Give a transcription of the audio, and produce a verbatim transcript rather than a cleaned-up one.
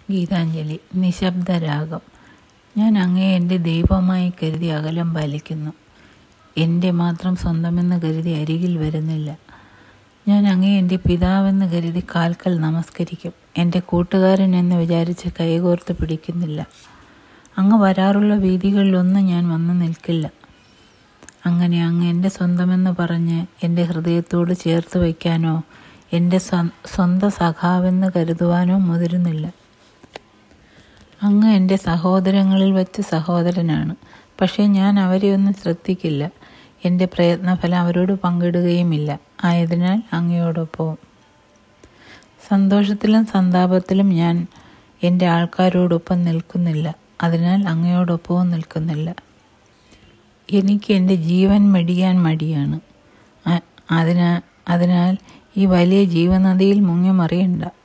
ഗീതാഞ്ജലി. നിശബ്ദരാഗം. ഞാൻ അങ്ങയെ എൻ്റെ ദൈവമായി കരുതി അകലം പാലിക്കുന്നു. എൻ്റെ മാത്രം സ്വന്തമെന്ന് കരുതി അരികിൽ വരുന്നില്ല. ഞാൻ അങ്ങയെ എൻ്റെ പിതാവെന്ന് കരുതി കാൽക്കൽ നമസ്കരിക്കും. എൻ്റെ കൂട്ടുകാരൻ എന്ന് വിചാരിച്ച് കൈകോർത്ത് പിടിക്കുന്നില്ല. അങ്ങ് വരാറുള്ള വീഥികളിലൊന്നും ഞാൻ വന്നു നിൽക്കില്ല. അങ്ങനെ അങ്ങ് എൻ്റെ സ്വന്തമെന്ന് പറഞ്ഞ് എൻ്റെ ഹൃദയത്തോട് ചേർത്ത് വയ്ക്കാനോ എൻ്റെ സ്വന്തം സഖാവെന്ന് കരുതുവാനോ മുതിരുന്നില്ല. അങ്ങ് എൻ്റെ സഹോദരങ്ങളിൽ വെച്ച് സഹോദരനാണ്. പക്ഷേ ഞാൻ അവരെയൊന്നും ശ്രദ്ധിക്കില്ല. എൻ്റെ പ്രയത്നഫലം അവരോട് പങ്കിടുകയുമില്ല. ആയതിനാൽ അങ്ങയോടൊപ്പവും. സന്തോഷത്തിലും സന്താപത്തിലും ഞാൻ എൻ്റെ ആൾക്കാരോടൊപ്പം നിൽക്കുന്നില്ല. അതിനാൽ അങ്ങയോടൊപ്പവും നിൽക്കുന്നില്ല. എനിക്ക് എൻ്റെ ജീവൻ മെടിയാൻ മടിയാണ്. അതിനാൽ അതിനാൽ ഈ വലിയ ജീവനദിയിൽ മുങ്ങി മറിയണ്ട.